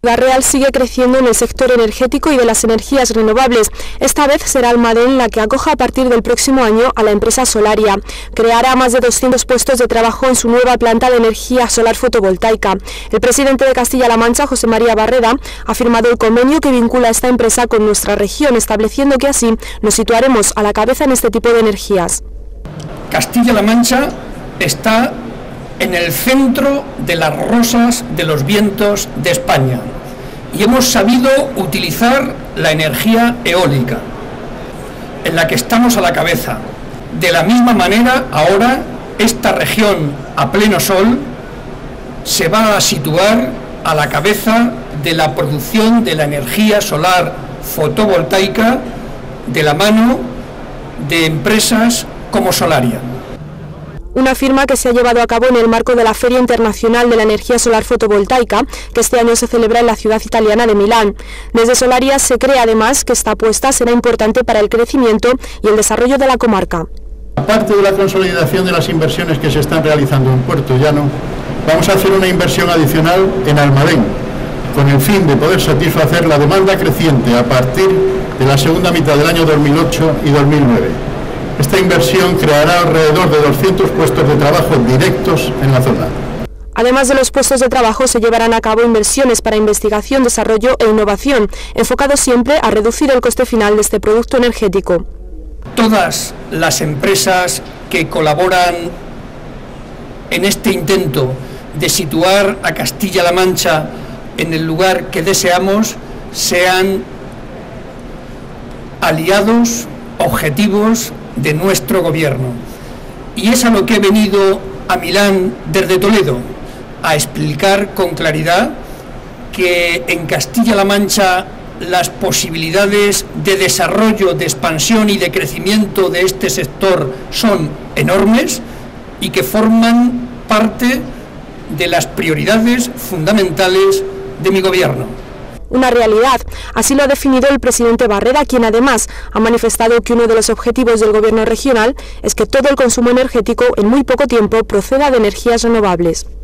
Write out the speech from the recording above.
Ciudad Real sigue creciendo en el sector energético y de las energías renovables. Esta vez será Almadén la que acoja a partir del próximo año a la empresa Solaria. Creará más de 200 puestos de trabajo en su nueva planta de energía solar fotovoltaica. El presidente de Castilla-La Mancha, José María Barreda, ha firmado el convenio que vincula a esta empresa con nuestra región, estableciendo que así nos situaremos a la cabeza en este tipo de energías. Castilla-La Mancha está en el centro de las rosas de los vientos de España y hemos sabido utilizar la energía eólica, en la que estamos a la cabeza. De la misma manera, ahora esta región a pleno sol se va a situar a la cabeza de la producción de la energía solar fotovoltaica de la mano de empresas como Solaria. Una firma que se ha llevado a cabo en el marco de la Feria Internacional de la Energía Solar Fotovoltaica, que este año se celebra en la ciudad italiana de Milán. Desde Solaria se cree además que esta apuesta será importante para el crecimiento y el desarrollo de la comarca. Aparte de la consolidación de las inversiones que se están realizando en Puerto Llano, vamos a hacer una inversión adicional en Almadén, con el fin de poder satisfacer la demanda creciente a partir de la segunda mitad del año 2008 y 2009. Esta inversión creará alrededor de 200 puestos de trabajo directos en la zona. Además de los puestos de trabajo, se llevarán a cabo inversiones para investigación, desarrollo e innovación, enfocados siempre a reducir el coste final de este producto energético. Todas las empresas que colaboran en este intento de situar a Castilla-La Mancha en el lugar que deseamos sean aliados, objetivos de nuestro gobierno. Y es a lo que he venido a Milán desde Toledo, a explicar con claridad que en Castilla-La Mancha las posibilidades de desarrollo, de expansión y de crecimiento de este sector son enormes y que forman parte de las prioridades fundamentales de mi gobierno. Una realidad, así lo ha definido el presidente Barreda, quien además ha manifestado que uno de los objetivos del gobierno regional es que todo el consumo energético en muy poco tiempo proceda de energías renovables.